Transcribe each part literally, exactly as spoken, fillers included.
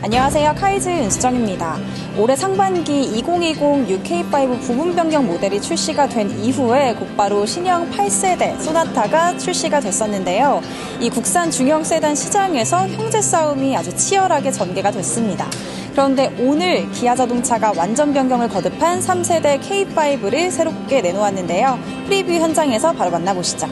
안녕하세요. 카이즈 윤수정입니다. 올해 상반기 이천이십 유케이 파이브 부분 변경 모델이 출시가 된 이후에 곧바로 신형 팔 세대 소나타가 출시가 됐었는데요. 이 국산 중형 세단 시장에서 형제 싸움이 아주 치열하게 전개가 됐습니다. 그런데 오늘 기아자동차가 완전 변경을 거듭한 삼 세대 케이 파이브를 새롭게 내놓았는데요. 프리뷰 현장에서 바로 만나보시죠.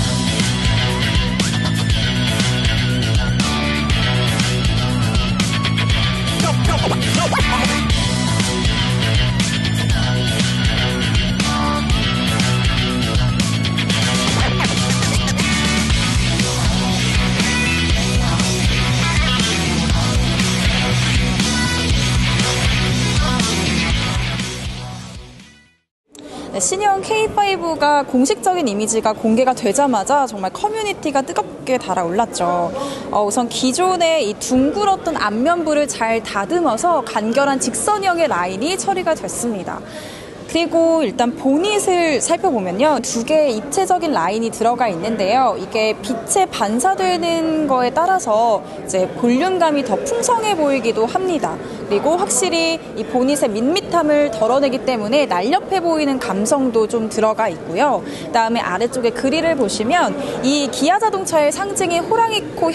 신형 케이 파이브가 공식적인 이미지가 공개가 되자마자 정말 커뮤니티가 뜨겁게 달아올랐죠. 어, 우선 기존의 이 둥글었던 앞면부를 잘 다듬어서 간결한 직선형의 라인이 처리가 됐습니다. 그리고 일단 보닛을 살펴보면요. 두 개의 입체적인 라인이 들어가 있는데요. 이게 빛에 반사되는 거에 따라서 이제 볼륨감이 더 풍성해 보이기도 합니다. 그리고 확실히 이 보닛의 밋밋함을 덜어내기 때문에 날렵해 보이는 감성도 좀 들어가 있고요. 그다음에 아래쪽에 그릴을 보시면 이 기아 자동차의 상징인 호랑이 코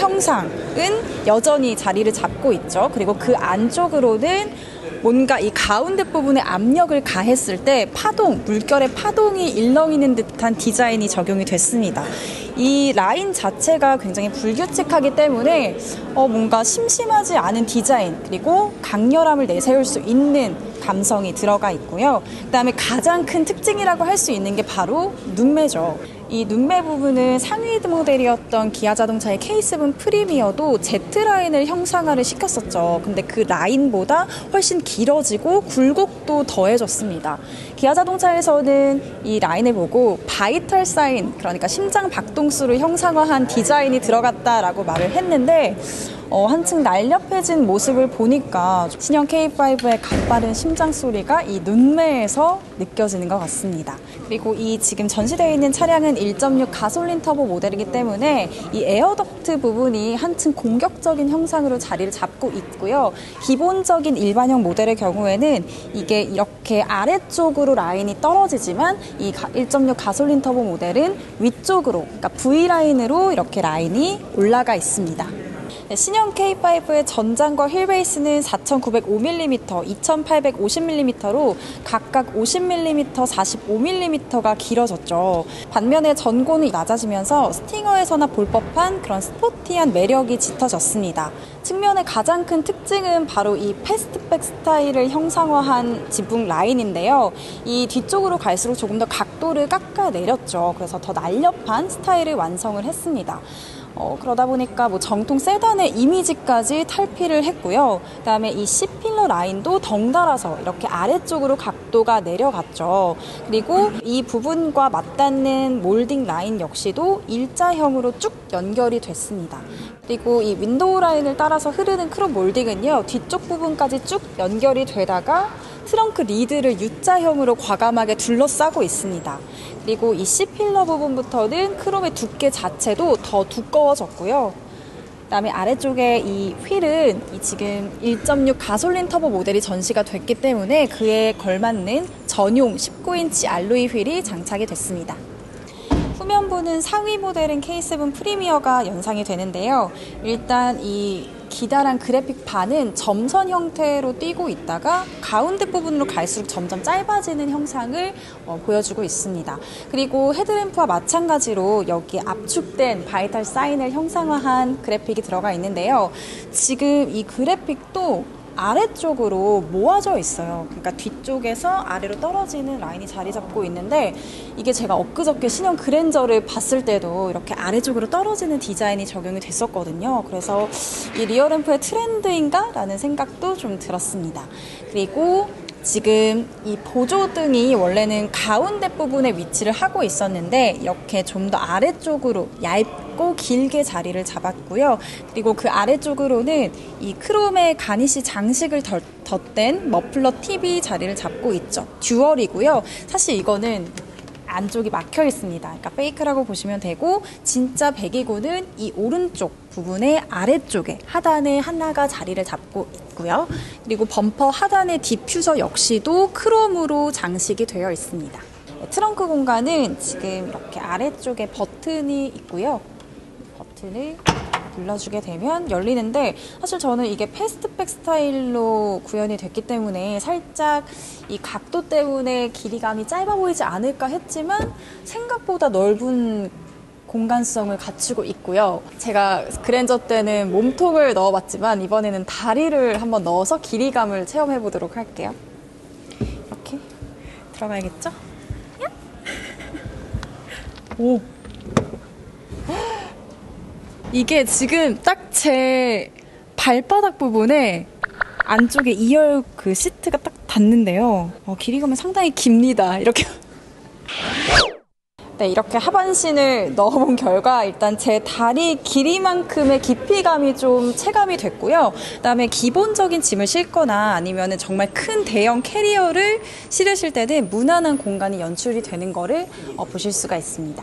형상은 여전히 자리를 잡고 있죠. 그리고 그 안쪽으로는 뭔가 이 가운데 부분에 압력을 가했을 때 파동, 물결의 파동이 일렁이는 듯한 디자인이 적용이 됐습니다. 이 라인 자체가 굉장히 불규칙하기 때문에 어 뭔가 심심하지 않은 디자인, 그리고 강렬함을 내세울 수 있는 감성이 들어가 있고요. 그다음에 가장 큰 특징이라고 할 수 있는 게 바로 눈매죠. 이 눈매 부분은 상위 모델이었던 기아 자동차의 케이 세븐 프리미어도 Z라인을 형상화를 시켰었죠. 근데 그 라인보다 훨씬 길어지고 굴곡도 더해졌습니다. 기아 자동차에서는 이 라인을 보고 바이탈 사인, 그러니까 심장 박동수를 형상화한 디자인이 들어갔다라고 말을 했는데 어, 한층 날렵해진 모습을 보니까 신형 케이 파이브의 가빠른 심장 소리가 이 눈매에서 느껴지는 것 같습니다. 그리고 이 지금 전시되어 있는 차량은 일 점 육 가솔린 터보 모델이기 때문에 이 에어덕트 부분이 한층 공격적인 형상으로 자리를 잡고 있고요. 기본적인 일반형 모델의 경우에는 이게 이렇게 아래쪽으로 라인이 떨어지지만 이 일 점 육 가솔린 터보 모델은 위쪽으로, 그러니까 V라인으로 이렇게 라인이 올라가 있습니다. 신형 케이 파이브의 전장과 휠베이스는 사천구백오 밀리미터, 이천팔백오십 밀리미터로 각각 오십 밀리미터, 사십오 밀리미터가 길어졌죠. 반면에 전고는 낮아지면서 스팅어에서나 볼 법한 그런 스포티한 매력이 짙어졌습니다. 측면의 가장 큰 특징은 바로 이 패스트백 스타일을 형상화한 지붕 라인인데요. 이 뒤쪽으로 갈수록 조금 더 각도를 깎아내렸죠. 그래서 더 날렵한 스타일을 완성을 했습니다. 어, 그러다 보니까 뭐 정통 세단의 이미지까지 탈피를 했고요. 그다음에 이 C필러 라인도 덩달아서 이렇게 아래쪽으로 각도가 내려갔죠. 그리고 이 부분과 맞닿는 몰딩 라인 역시도 일자형으로 쭉 연결이 됐습니다. 그리고 이 윈도우 라인을 따라서 흐르는 크롬 몰딩은요, 뒤쪽 부분까지 쭉 연결이 되다가 트렁크 리드를 U자형으로 과감하게 둘러싸고 있습니다. 그리고 이 C필러 부분부터는 크롬의 두께 자체도 더 두꺼워졌고요. 그다음에 아래쪽에 이 휠은 이 지금 일 점 육 가솔린 터보 모델이 전시가 됐기 때문에 그에 걸맞는 전용 십구 인치 알로이 휠이 장착이 됐습니다. 후면부는 상위 모델인 케이 세븐 프리미어가 연상이 되는데요. 일단 이 기다란 그래픽 판은 점선 형태로 띄고 있다가 가운데 부분으로 갈수록 점점 짧아지는 형상을 어, 보여주고 있습니다. 그리고 헤드램프와 마찬가지로 여기 압축된 바이탈 사인을 형상화한 그래픽이 들어가 있는데요. 지금 이 그래픽도 아래쪽으로 모아져 있어요. 그러니까 뒤쪽에서 아래로 떨어지는 라인이 자리 잡고 있는데 이게 제가 엊그저께 신형 그랜저를 봤을 때도 이렇게 아래쪽으로 떨어지는 디자인이 적용이 됐었거든요. 그래서 이 리어램프의 트렌드인가? 라는 생각도 좀 들었습니다. 그리고 지금 이 보조등이 원래는 가운데 부분에 위치를 하고 있었는데 이렇게 좀 더 아래쪽으로 얇고 길게 자리를 잡았고요. 그리고 그 아래쪽으로는 이 크롬의 가니쉬 장식을 덧댄 머플러 팁이 자리를 잡고 있죠. 듀얼이고요. 사실 이거는 안쪽이 막혀 있습니다. 그러니까 페이크라고 보시면 되고 진짜 백이고는 이 오른쪽 부분의 아래쪽에 하단에 하나가 자리를 잡고 있고요. 그리고 범퍼 하단의 디퓨저 역시도 크롬으로 장식이 되어 있습니다. 네, 트렁크 공간은 지금 이렇게 아래쪽에 버튼이 있고요. 버튼을 눌러주게 되면 열리는데 사실 저는 이게 패스트백 스타일로 구현이 됐기 때문에 살짝 이 각도 때문에 길이감이 짧아 보이지 않을까 했지만 생각보다 넓은 공간성을 갖추고 있고요. 제가 그랜저 때는 몸통을 넣어봤지만 이번에는 다리를 한번 넣어서 길이감을 체험해 보도록 할게요. 이렇게 들어가야겠죠? 오! 이게 지금 딱 제 발바닥 부분에 안쪽에 이열 그 시트가 딱 닿는데요. 어, 길이감은 상당히 깁니다. 이렇게. 네, 이렇게 하반신을 넣어본 결과 일단 제 다리 길이만큼의 깊이감이 좀 체감이 됐고요. 그다음에 기본적인 짐을 싣거나 아니면 정말 큰 대형 캐리어를 실으실 때는 무난한 공간이 연출이 되는 거를 어, 보실 수가 있습니다.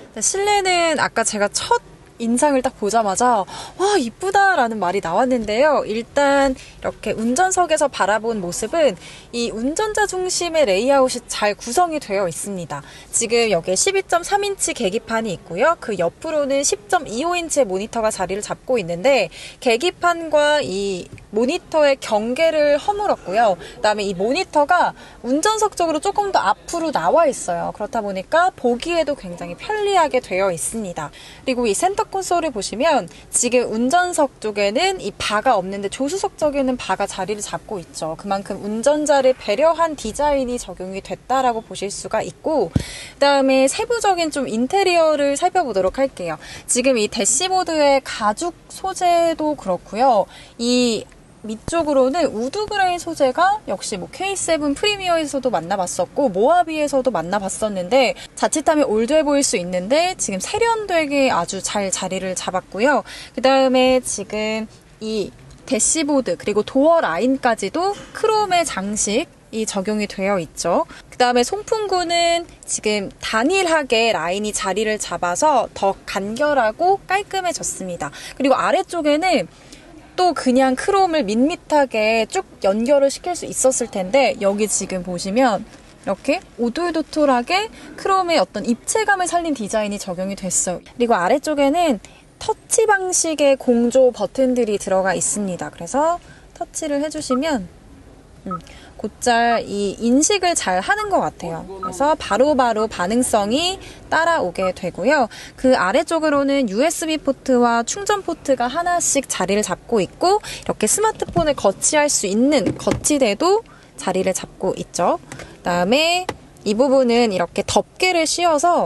실내는 아까 제가 첫 인상을 딱 보자마자 와 이쁘다라는 말이 나왔는데요. 일단 이렇게 운전석에서 바라본 모습은 이 운전자 중심의 레이아웃이 잘 구성이 되어 있습니다. 지금 여기에 십이 점 삼 인치 계기판이 있고요. 그 옆으로는 십 점 이오 인치의 모니터가 자리를 잡고 있는데 계기판과 이 모니터의 경계를 허물었고요. 그다음에 이 모니터가 운전석 쪽으로 조금 더 앞으로 나와 있어요. 그렇다 보니까 보기에도 굉장히 편리하게 되어 있습니다. 그리고 이 센터 콘솔을 보시면 지금 운전석 쪽에는 이 바가 없는데 조수석 쪽에는 바가 자리를 잡고 있죠. 그만큼 운전자를 배려한 디자인이 적용이 됐다라고 보실 수가 있고, 그다음에 세부적인 좀 인테리어를 살펴보도록 할게요. 지금 이 대시보드의 가죽 소재도 그렇고요. 이 밑쪽으로는 우드 그레이 소재가 역시 뭐 케이 세븐 프리미어에서도 만나봤었고 모하비에서도 만나봤었는데 자칫하면 올드해 보일 수 있는데 지금 세련되게 아주 잘 자리를 잡았고요. 그 다음에 지금 이 대시보드 그리고 도어 라인까지도 크롬의 장식이 적용이 되어 있죠. 그 다음에 송풍구는 지금 단일하게 라인이 자리를 잡아서 더 간결하고 깔끔해졌습니다. 그리고 아래쪽에는 또 그냥 크롬을 밋밋하게 쭉 연결을 시킬 수 있었을 텐데 여기 지금 보시면 이렇게 오돌도돌하게 크롬의 어떤 입체감을 살린 디자인이 적용이 됐어요. 그리고 아래쪽에는 터치 방식의 공조 버튼들이 들어가 있습니다. 그래서 터치를 해주시면 음, 곧잘 이 인식을 잘 하는 것 같아요. 그래서 바로바로 바로 반응성이 따라오게 되고요. 그 아래쪽으로는 유에스비 포트와 충전 포트가 하나씩 자리를 잡고 있고 이렇게 스마트폰을 거치할 수 있는 거치대도 자리를 잡고 있죠. 그다음에 이 부분은 이렇게 덮개를 씌워서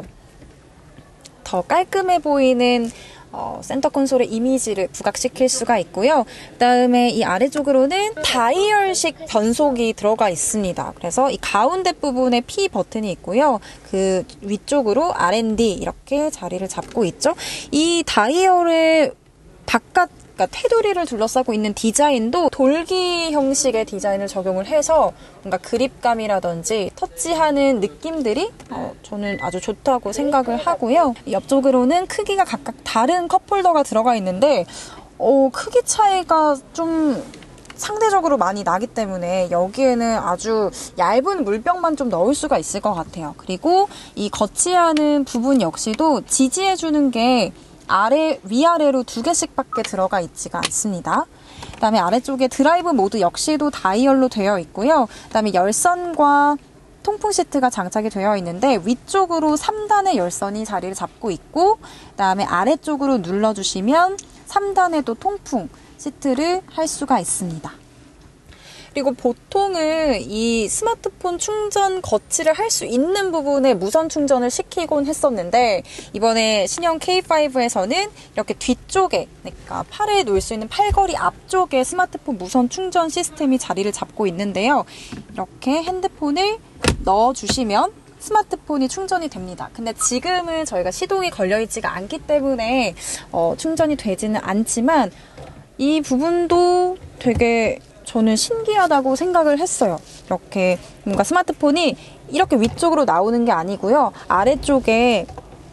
더 깔끔해 보이는 어, 센터 콘솔의 이미지를 부각시킬 수가 있고요. 그 다음에 이 아래쪽으로는 다이얼식 변속이 들어가 있습니다. 그래서 이 가운데 부분에 P 버튼이 있고요. 그 위쪽으로 알 앤 디 이렇게 자리를 잡고 있죠. 이 다이얼의 바깥 그러니까 테두리를 둘러싸고 있는 디자인도 돌기 형식의 디자인을 적용을 해서 뭔가 그립감이라든지 터치하는 느낌들이 어, 저는 아주 좋다고 생각을 하고요. 옆쪽으로는 크기가 각각 다른 컵홀더가 들어가 있는데 어, 크기 차이가 좀 상대적으로 많이 나기 때문에 여기에는 아주 얇은 물병만 좀 넣을 수가 있을 것 같아요. 그리고 이 거치하는 부분 역시도 지지해주는 게 아래, 위아래로 두 개씩밖에 들어가 있지가 않습니다. 그 다음에 아래쪽에 드라이브 모드 역시도 다이얼로 되어 있고요. 그 다음에 열선과 통풍 시트가 장착이 되어 있는데 위쪽으로 삼 단의 열선이 자리를 잡고 있고 그 다음에 아래쪽으로 눌러주시면 삼 단의 또 통풍 시트를 할 수가 있습니다. 그리고 보통은 이 스마트폰 충전 거치를 할 수 있는 부분에 무선 충전을 시키곤 했었는데 이번에 신형 케이 파이브에서는 이렇게 뒤쪽에 그러니까 팔에 놓을 수 있는 팔걸이 앞쪽에 스마트폰 무선 충전 시스템이 자리를 잡고 있는데요. 이렇게 핸드폰을 넣어주시면 스마트폰이 충전이 됩니다. 근데 지금은 저희가 시동이 걸려있지가 않기 때문에 어, 충전이 되지는 않지만 이 부분도 되게 저는 신기하다고 생각을 했어요. 이렇게 뭔가 스마트폰이 이렇게 위쪽으로 나오는 게 아니고요. 아래쪽에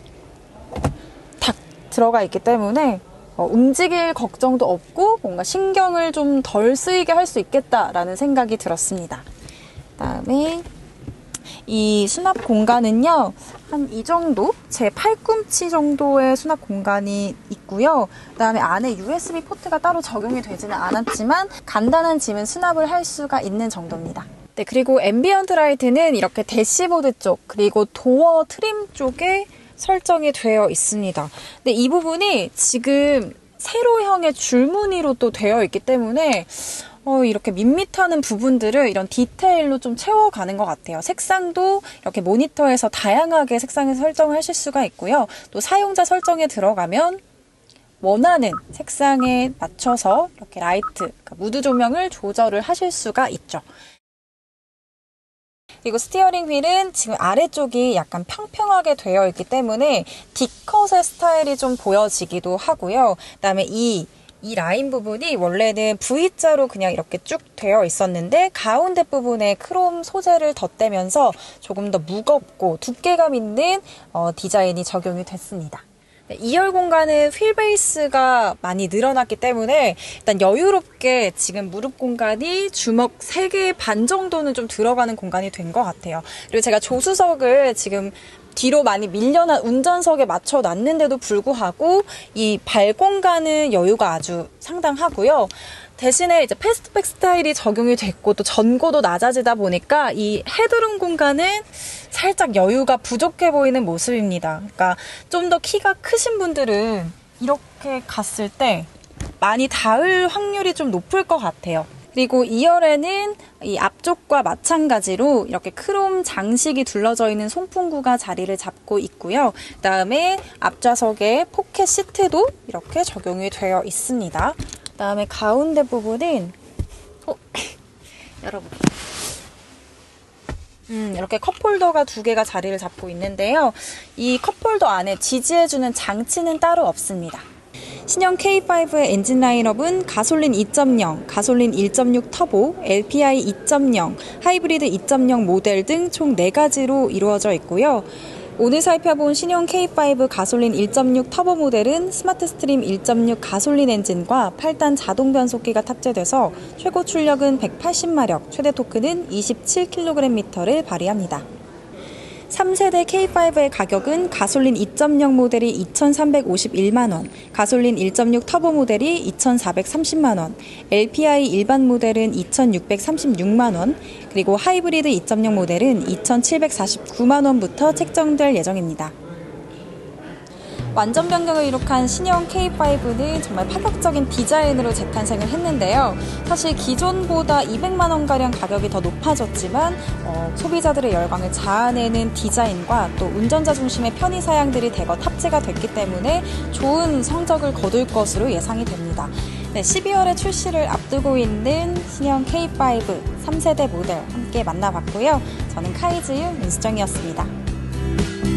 탁 들어가 있기 때문에 어, 움직일 걱정도 없고 뭔가 신경을 좀 덜 쓰이게 할 수 있겠다라는 생각이 들었습니다. 그다음에 이 수납 공간은요, 한 이 정도? 제 팔꿈치 정도의 수납 공간이 있고요. 그 다음에 안에 유에스비 포트가 따로 적용이 되지는 않았지만 간단한 짐은 수납을 할 수가 있는 정도입니다. 네, 그리고 앰비언트 라이트는 이렇게 대시보드 쪽, 그리고 도어 트림 쪽에 설정이 되어 있습니다. 근데 이 부분이 지금 세로형의 줄무늬로 또 되어 있기 때문에 어, 이렇게 밋밋하는 부분들을 이런 디테일로 좀 채워가는 것 같아요. 색상도 이렇게 모니터에서 다양하게 색상을 설정하실 수가 있고요. 또 사용자 설정에 들어가면 원하는 색상에 맞춰서 이렇게 라이트, 그러니까 무드 조명을 조절을 하실 수가 있죠. 그리고 스티어링 휠은 지금 아래쪽이 약간 평평하게 되어 있기 때문에 D컷의 스타일이 좀 보여지기도 하고요. 그다음에 이, 이 라인 부분이 원래는 V자로 그냥 이렇게 쭉 되어 있었는데 가운데 부분에 크롬 소재를 덧대면서 조금 더 무겁고 두께감 있는 어, 디자인이 적용이 됐습니다. 이열 공간은 휠 베이스가 많이 늘어났기 때문에 일단 여유롭게 지금 무릎 공간이 주먹 세 개 반 정도는 좀 들어가는 공간이 된 것 같아요. 그리고 제가 조수석을 지금 뒤로 많이 밀려난 운전석에 맞춰 놨는데도 불구하고 이 발 공간은 여유가 아주 상당하고요. 대신에 이제 패스트백 스타일이 적용이 됐고 또 전고도 낮아지다 보니까 이 헤드룸 공간은 살짝 여유가 부족해 보이는 모습입니다. 그러니까 좀 더 키가 크신 분들은 이렇게 갔을 때 많이 닿을 확률이 좀 높을 것 같아요. 그리고 이열에는 이 앞쪽과 마찬가지로 이렇게 크롬 장식이 둘러져 있는 송풍구가 자리를 잡고 있고요. 그 다음에 앞좌석에 포켓 시트도 이렇게 적용이 되어 있습니다. 그 다음에 가운데 부분은 어, 열어볼게요. 음, 이렇게 컵홀더가 두 개가 자리를 잡고 있는데요. 이 컵홀더 안에 지지해주는 장치는 따로 없습니다. 신형 케이 파이브의 엔진 라인업은 가솔린 이 점 영, 가솔린 일 점 육 터보, 엘피아이 이 점 영, 하이브리드 이 점 영 모델 등 총 네 가지로 이루어져 있고요. 오늘 살펴본 신형 케이 파이브 가솔린 일 점 육 터보 모델은 스마트 스트림 일 점 육 가솔린 엔진과 팔 단 자동 변속기가 탑재돼서 최고 출력은 백팔십 마력, 최대 토크는 이십칠 킬로그램미터를 발휘합니다. 삼 세대 케이 파이브의 가격은 가솔린 이 점 영 모델이 이천삼백오십일만 원, 가솔린 일 점 육 터보 모델이 이천사백삼십만 원, 엘피아이 일반 모델은 이천육백삼십육만 원, 그리고 하이브리드 이 점 영 모델은 이천칠백사십구만 원부터 책정될 예정입니다. 완전 변경을 이룩한 신형 케이 파이브는 정말 파격적인 디자인으로 재탄생을 했는데요. 사실 기존보다 이백만 원가량 가격이 더 높아졌지만 어, 소비자들의 열광을 자아내는 디자인과 또 운전자 중심의 편의 사양들이 대거 탑재가 됐기 때문에 좋은 성적을 거둘 것으로 예상이 됩니다. 네, 십이월에 출시를 앞두고 있는 신형 케이 파이브 삼 세대 모델 함께 만나봤고요. 저는 카이즈유 윤수정이었습니다.